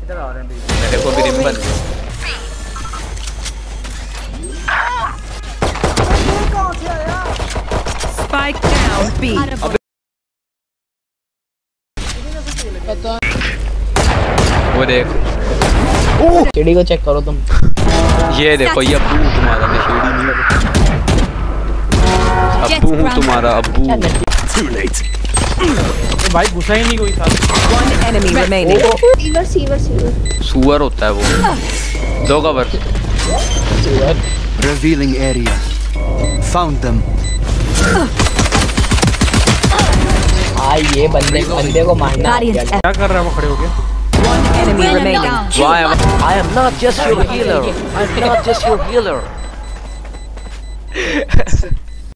इधर आ रहे हैं मेरे को भी रिम्बल Spike down B. वो देख चिड़ी को चेक करो तुम। ये देखो ये अब्बू तुम्हारा नशेड़ी नहीं अब्बू हूँ तुम्हारा अब्बू। भाई घुसा ही नहीं कोई साथ। One enemy remaining. सीवर सुअर होता है वो। दो cover. Revealing area. Found them. ये बंदे को मारना। क्या कर रहा है वो खड़े होके? One enemy remaining. Why? I am not just your healer. I'm not just your healer.